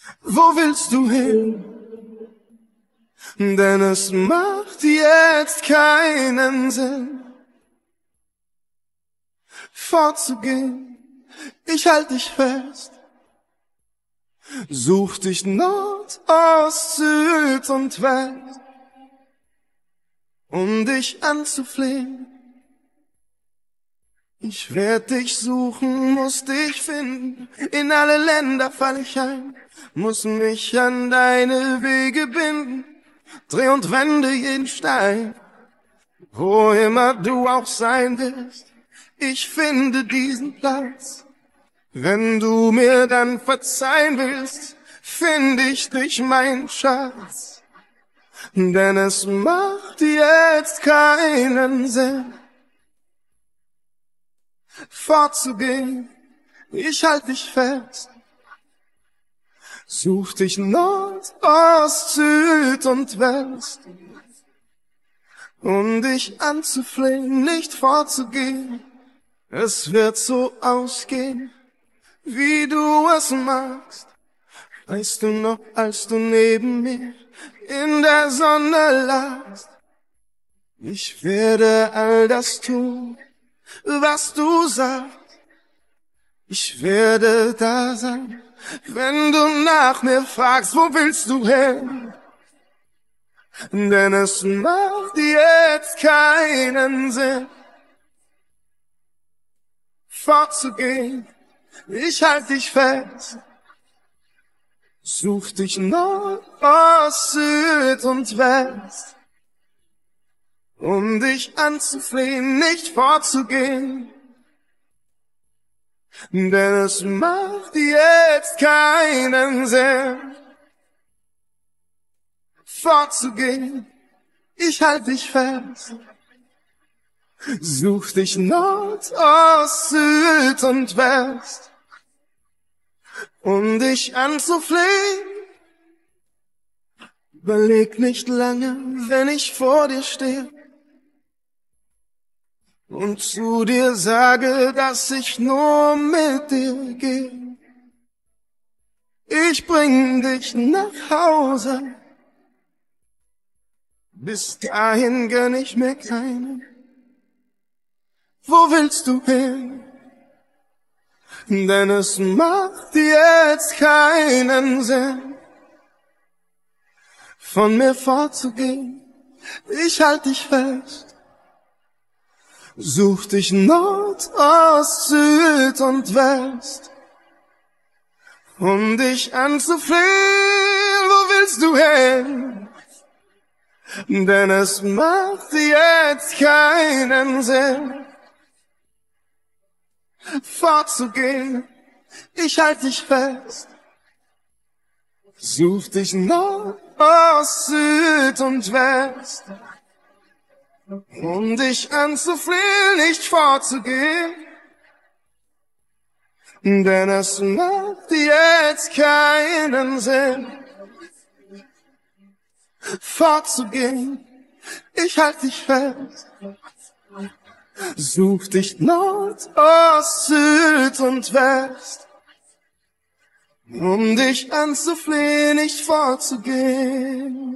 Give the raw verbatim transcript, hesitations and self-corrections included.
Wo willst du hin? Denn es macht jetzt keinen Sinn, fortzugehen. Ich halt dich fest, such dich Nord, Ost, Süd und West, um dich anzuflehen. Ich werd dich suchen, muss dich finden, in alle Länder fall ich ein, muss mich an deine Wege binden, dreh und wende jeden Stein, wo immer du auch sein wirst, ich finde diesen Platz. Wenn du mir dann verzeihen willst, find ich dich, mein Schatz. Denn es macht jetzt keinen Sinn, fortzugehen. Ich halt dich fest, such dich Nord, Ost, Süd und West, um dich anzuflehen, nicht fortzugehen. Es wird so ausgehen, wie du es magst. Weißt du noch, als du neben mir in der Sonne lagst? Ich werde all das tun, was du sagst. Ich werde da sein, wenn du nach mir fragst, wo willst du hin? Denn es macht jetzt keinen Sinn, fortzugehen. Ich halt dich fest, such dich Nord, Ost, Süd und West, um dich anzuflehen, nicht fortzugehen. Denn es macht jetzt keinen Sinn, fortzugehen. Ich halt dich fest, such dich Nord, Ost, Süd und West, um dich anzuflehen. Überleg nicht lange, wenn ich vor dir stehe und zu dir sage, dass ich nur mit dir gehe. Ich bring dich nach Hause, bis dahin gönn ich mir keinen. Wo willst du hin? Denn es macht jetzt keinen Sinn, von mir fortzugehen. Ich halt dich fest, such dich Nord, Ost, Süd und West, um dich anzuflehen. Wo willst du hin? Denn es macht jetzt keinen Sinn, fortzugehen. Ich halt dich fest, such dich Nord, Ost, Süd und West, um dich anzuflehen, nicht fortzugehen. Denn es macht jetzt keinen Sinn, fortzugehen. Ich halt dich fest, such dich Nord, Ost, Süd und West, um dich anzuflehen, nicht fortzugehen.